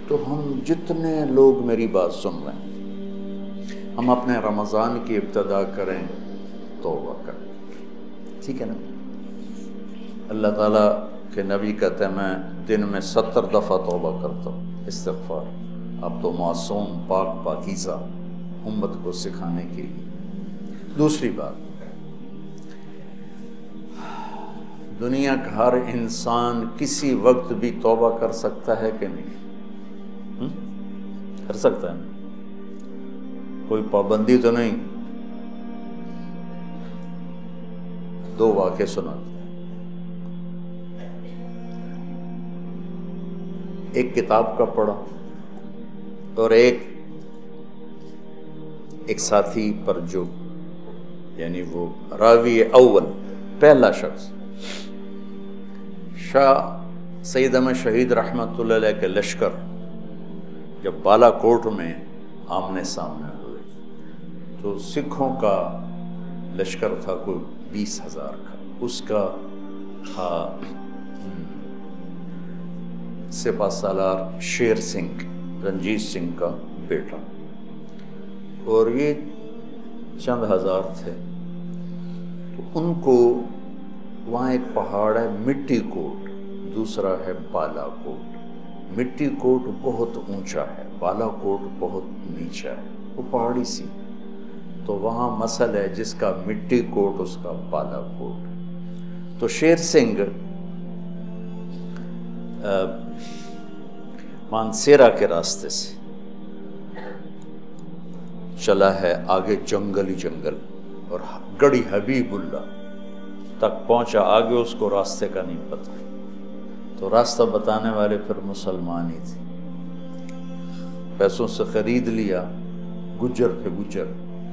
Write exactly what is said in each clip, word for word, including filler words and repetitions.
تو ہم جتنے لوگ میری بات سن رہے ہیں، ہم اپنے رمضان کی ابتدا کریں، توبہ کریں، ٹھیک ہے نا؟ اللہ تعالیٰ کے نبی کہتے ہیں میں دن میں ستر دفعہ توبہ کرتا ہوں، استغفار۔ اب تو معصوم پاک پاکیزہ امت کو سکھانے کے لیے۔ دوسری بات، دنیا کا ہر انسان کسی وقت بھی توبہ کر سکتا ہے کہ نہیں؟ ہم؟ کر سکتا ہے نا؟ کوئی پابندی تو نہیں۔ دو واقعے سناتے ہیں۔ ایک کتاب کا پڑھا اور ایک ایک ساتھی پر جو یعنی وہ راوی اول پہلا شخص شاہ سید احمد شہید رحمۃ اللہ علیہ کے لشکر جب بالا کوٹ میں آمنے سامنے ہوئے تو سکھوں کا لشکر تھا کوئی بیس ہزار کا، اس کا تھا سپہ سالار شیر سنگھ، رنجیت سنگھ کا بیٹا، اور یہ چند ہزار تھے۔ تو ان کو وہاں ایک پہاڑ ہے مٹی کوٹ، دوسرا ہے بالا کوٹ۔ مٹی کوٹ بہت اونچا ہے، بالا کوٹ بہت نیچا ہے، وہ پہاڑی سی، تو وہاں مسل ہے جس کا مٹی کوٹ اس کا بالا کوٹ۔ تو شیر سنگھ مانسیرا کے راستے سے چلا ہے، آگے جنگل ہی جنگل، اور گڑھی حبیب اللہ تک پہنچا، آگے اس کو راستے کا نہیں پتہ، تو راستہ بتانے والے پھر مسلمان ہی تھے، پیسوں سے خرید لیا، گجر تھے گجر۔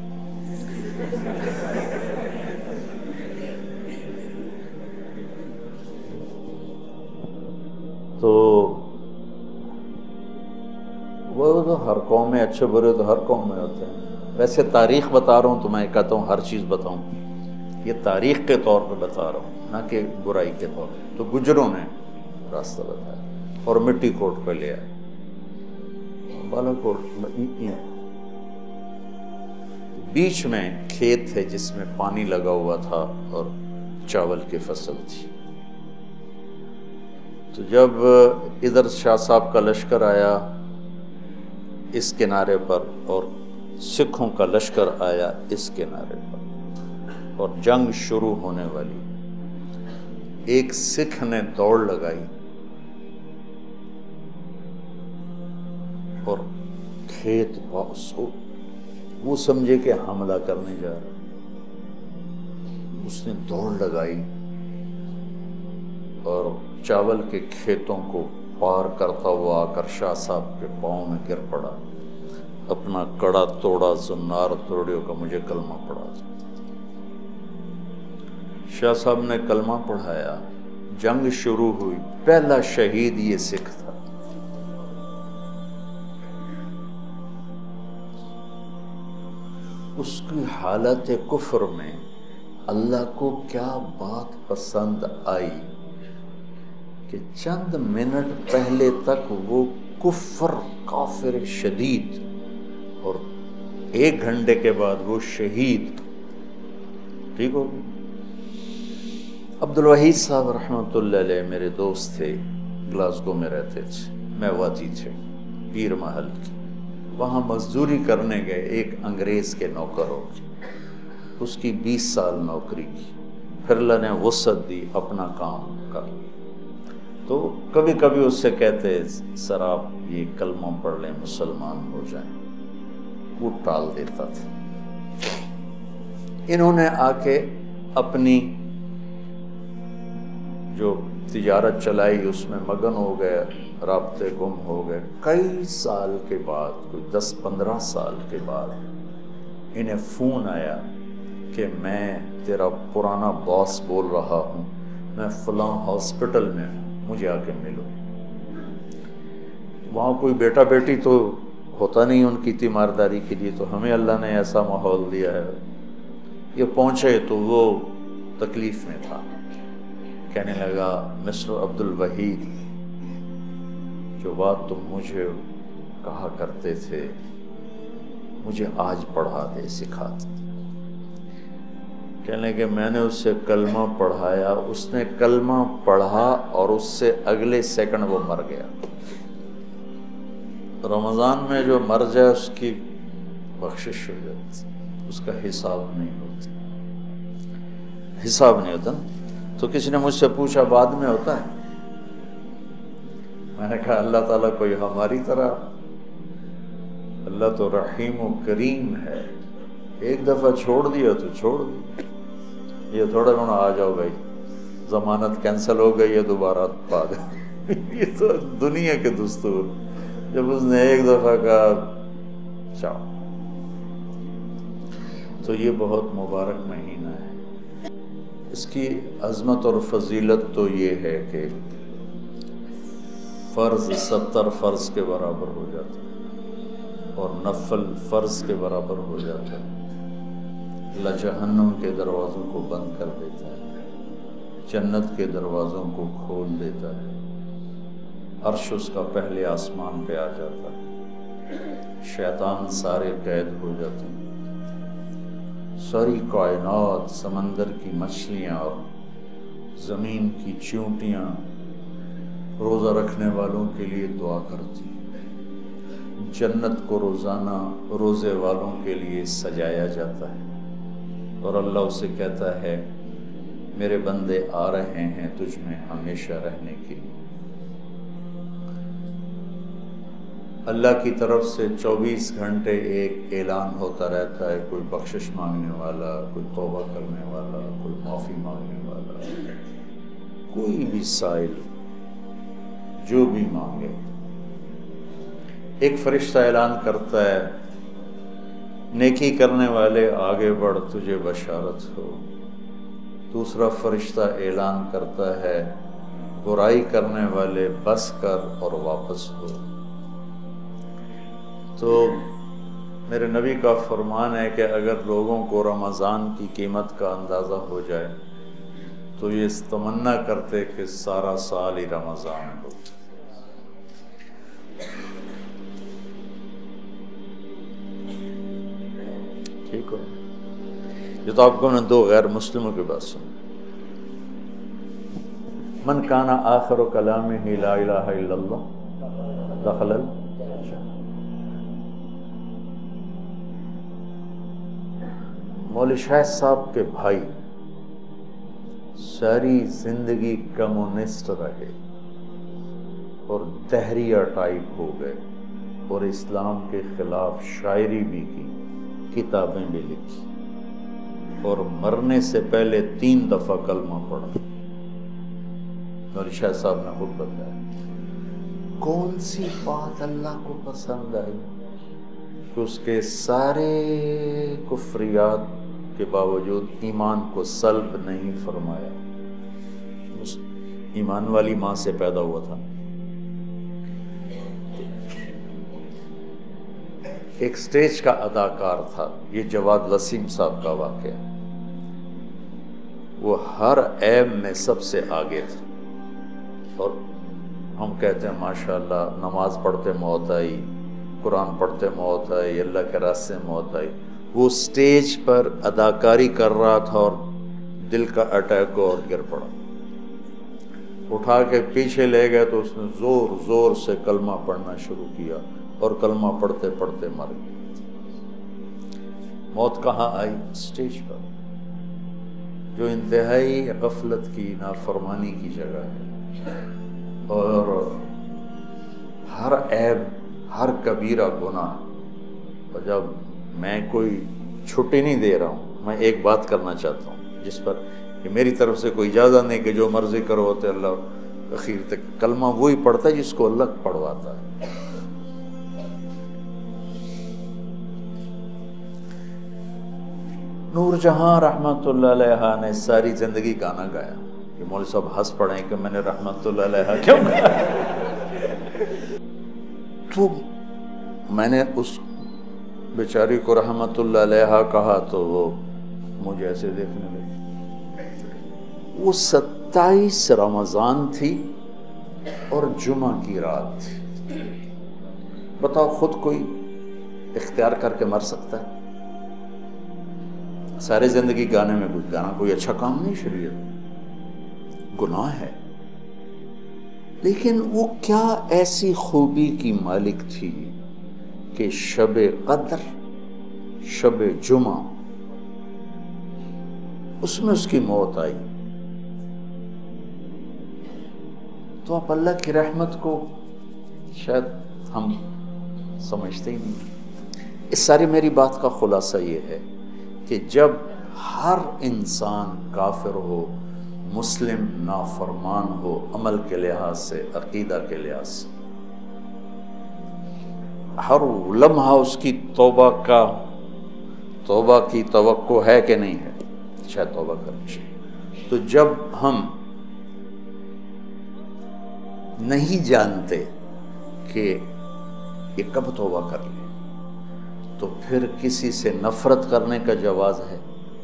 تو وہ تو ہر قوم میں اچھے برے تو ہر قوم میں ہوتے ہیں، ویسے تاریخ بتا رہا ہوں تو میں کہتا ہوں ہر چیز بتاؤں، یہ تاریخ کے طور پہ بتا رہا ہوں، نہ کہ برائی کے طور پہ۔ تو گجروں نے راستہ بتایا اور مٹی کوٹ پہ لے آئے، بالا کوٹ بیچ میں کھیت تھے جس میں پانی لگا ہوا تھا اور چاول کی فصل تھی۔ تو جب ادھر شاہ صاحب کا لشکر آیا اس کنارے پر اور سکھوں کا لشکر آیا اس کنارے پر اور جنگ شروع ہونے والی، ایک سکھ نے دوڑ لگائی اور کھیت وہ سمجھے کہ حملہ کرنے جا رہا، اس نے دوڑ لگائی اور چاول کے کھیتوں کو پار کرتا ہوا آ کر شاہ صاحب کے پاؤں میں گر پڑا، اپنا کڑا توڑا، زنار توڑیو کا مجھے کلمہ پڑھا۔ شاہ صاحب نے کلمہ پڑھایا، جنگ شروع ہوئی، پہلا شہید یہ سکھ تھا۔ اس کی حالت کفر میں اللہ کو کیا بات پسند آئی کہ چند منٹ پہلے تک وہ کفر کافر شدید، اور ایک گھنٹے کے بعد وہ شہید، ٹھیک ہو گئی۔ عبدالوحید صاحب رحمۃ اللہ علیہ میرے دوست تھے، گلاسگو میں رہتے تھے، میواتی تھے، پیر محل کی، وہاں مزدوری کرنے گئے ایک انگریز کے نوکر ہو کے، اس کی بیس سال نوکری کی، پھر اللہ نے وسعت دی اپنا کام کر، تو کبھی کبھی اس سے کہتے سر آپ یہ کلمہ پڑھ لیں مسلمان ہو جائیں، وہ ٹال دیتا تھا۔ انہوں نے آ کے اپنی جو تجارت چلائی اس میں مگن ہو گئے، رابطے گم ہو گئے۔ کئی سال کے بعد، کوئی دس پندرہ سال کے بعد انہیں فون آیا کہ میں تیرا پرانا باس بول رہا ہوں، میں فلاں ہاسپٹل میں ہوں، مجھے آ کے ملو۔ وہاں کوئی بیٹا بیٹی تو ہوتا نہیں ان کی تیمارداری کے لیے، تو ہمیں اللہ نے ایسا ماحول دیا ہے۔ یہ پہنچے تو وہ تکلیف میں تھا، کہنے لگا مسٹر عبدالوحید جو بات تم مجھے کہا کرتے تھے مجھے آج پڑھا دے، سکھا دے۔ کہنے کہ میں نے اس سے کلمہ پڑھایا، اس نے کلمہ پڑھا اور اس سے اگلے سیکنڈ وہ مر گیا۔ رمضان میں جو مر جائے اس کی بخشش ہو جاتی، اس کا حساب نہیں ہوتا، حساب نہیں ہوتا نا۔ تو کسی نے مجھ سے پوچھا بعد میں ہوتا ہے؟ میں نے کہا اللہ تعالیٰ کوئی ہماری طرح، اللہ تو رحیم و کریم ہے، ایک دفعہ چھوڑ دیا تو چھوڑ دیا، یہ تھوڑا ہونا آ جاؤ بھائی ضمانت کینسل ہو گئی ہے دوبارہ پا دے۔ یہ تو دنیا کے دستور، جب اس نے ایک دفعہ کہا چاو۔ تو یہ بہت مبارک مہینہ ہے، اس کی عظمت اور فضیلت تو یہ ہے کہ فرض ستر فرض کے برابر ہو جاتا ہے اور نفل فرض کے برابر ہو جاتا ہے۔ اللہ جہنم کے دروازوں کو بند کر دیتا ہے، جنت کے دروازوں کو کھول دیتا ہے، عرش اس کا پہلے آسمان پہ آ جاتا ہے، شیطان سارے قید ہو جاتے ہیں، ساری کائنات، سمندر کی مچھلیاں اور زمین کی چیونٹیاں روزہ رکھنے والوں کے لیے دعا کرتی ہیں، جنت کو روزانہ روزے والوں کے لیے سجایا جاتا ہے، اور اللہ اسے کہتا ہے میرے بندے آ رہے ہیں تجھ میں ہمیشہ رہنے کے لیے۔ اللہ کی طرف سے چوبیس گھنٹے ایک اعلان ہوتا رہتا ہے، کوئی بخشش مانگنے والا، کوئی توبہ کرنے والا، کوئی معافی مانگنے والا، کوئی بھی سائل جو بھی مانگے، ایک فرشتہ اعلان کرتا ہے نیکی کرنے والے آگے بڑھ تجھے بشارت ہو، دوسرا فرشتہ اعلان کرتا ہے برائی کرنے والے بس کر اور واپس ہو۔ تو میرے نبی کا فرمان ہے کہ اگر لوگوں کو رمضان کی قیمت کا اندازہ ہو جائے تو یہ تمنا کرتے کہ سارا سال ہی رمضان ہو۔ ٹھیک ہو؟ یہ تو آپ کو نے دو غیر مسلموں کی بات سنی۔ من کان آخر کلامہ لا الہ الا اللہ دخل الجنہ۔ مولوی شاہ صاحب کے بھائی ساری زندگی کمیونسٹ رہے اور دہریہ ٹائپ ہو گئے، اور اسلام کے خلاف شاعری بھی کی، کتابیں بھی لکھی، اور مرنے سے پہلے تین دفعہ کلمہ پڑھا۔ مولوی شاہ صاحب نے خود بتایا کون سی بات اللہ کو پسند آئی کہ اس کے سارے کفریات کے باوجود ایمان کو سلب نہیں فرمایا۔ ایمان والی ماں سے پیدا ہوا تھا۔ ایک سٹیج کا اداکار تھا، یہ جواد وسیم صاحب کا واقعہ، وہ ہر عیب میں سب سے آگے تھا، اور ہم کہتے ہیں ماشاءاللہ نماز پڑھتے موت آئی، قرآن پڑھتے موت آئی، اللہ کے راستے موت آئی۔ وہ سٹیج پر اداکاری کر رہا تھا اور دل کا اٹیک ہوا اور گر پڑا، اٹھا کے پیچھے لے گئے تو اس نے زور زور سے کلمہ پڑھنا شروع کیا اور کلمہ پڑھتے پڑھتے مر گیا۔ موت کہاں آئی؟ سٹیج پر، جو انتہائی غفلت کی، نافرمانی کی جگہ ہے، اور ہر عیب، ہر کبیرہ گناہ۔ اور جب میں کوئی چھٹی نہیں دے رہا ہوں، میں ایک بات کرنا چاہتا ہوں جس پر کہ میری طرف سے کوئی اجازت نہیں کہ جو مرضی کرو ہوتے اللہ اخیر تک کلمہ وہی پڑھتا ہے جس کو اللہ پڑھواتا ہے۔ نور جہاں رحمت اللہ علیہ نے ساری زندگی گانا گایا، کہ مولوی صاحب ہنس پڑے کہ میں نے رحمت اللہ علیہ کیوں گایا؟ تو میں نے اس بیچاری کو رحمت اللہ علیہ کہا تو وہ مجھے ایسے دیکھنے لگی۔ وہ ستائیس رمضان تھی اور جمعہ کی رات تھی۔ بتاؤ خود کوئی اختیار کر کے مر سکتا ہے؟ ساری زندگی گانے میں کچھ گانا کوئی اچھا کام نہیں، شریعت گناہ ہے، لیکن وہ کیا ایسی خوبی کی مالک تھی کہ شب قدر، شب جمعہ، اس میں اس کی موت آئی۔ تو آپ اللہ کی رحمت کو شاید ہم سمجھتے ہی نہیں۔ اس ساری میری بات کا خلاصہ یہ ہے کہ جب ہر انسان کافر ہو، مسلم نافرمان ہو، عمل کے لحاظ سے، عقیدہ کے لحاظ سے، ہر لمحہ اس کی توبہ کا توبہ کی توقع ہے کہ نہیں ہے، شاید توبہ کریں۔ تو جب ہم نہیں جانتے کہ یہ کب توبہ کر لے، تو پھر کسی سے نفرت کرنے کا جواز ہے؟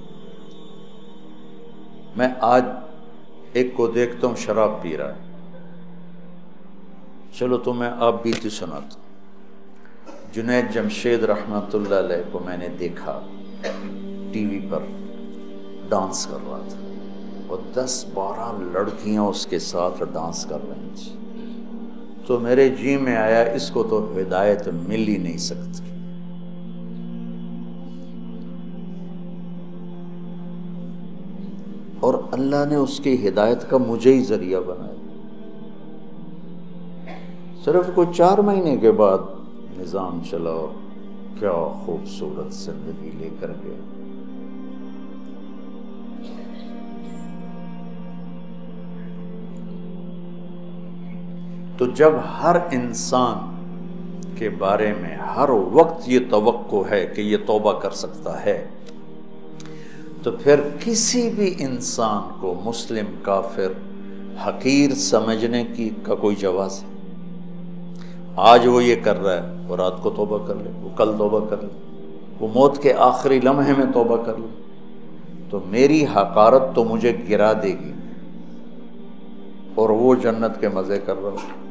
میں آج ایک کو دیکھتا ہوں شراب پی رہا ہے، چلو تو میں آپ بیتی سناتا ہوں۔ جنید جمشید رحمۃ اللہ علیہ کو میں نے دیکھا ٹی وی پر ڈانس کر رہا تھا، اور دس بارہ لڑکیاں اس کے ساتھ ڈانس کر رہی تھیں، تو میرے جی میں آیا اس کو تو ہدایت مل ہی نہیں سکتی۔ اور اللہ نے اس کی ہدایت کا مجھے ہی ذریعہ بنایا۔ صرف کوئی چار مہینے کے بعد نظام چلا اور کیا خوبصورت زندگی لے کر گیا۔ تو جب ہر انسان کے بارے میں ہر وقت یہ توقع ہے کہ یہ توبہ کر سکتا ہے، تو پھر کسی بھی انسان کو مسلم کافر حقیر سمجھنے کی کا کوئی جواز ہے؟ آج وہ یہ کر رہا ہے اور رات کو توبہ کر لے، وہ کل توبہ کر لے، وہ موت کے آخری لمحے میں توبہ کر لے، تو میری حقارت تو مجھے گرا دے گی، اور وہ جنت کے مزے کر رہا ہو۔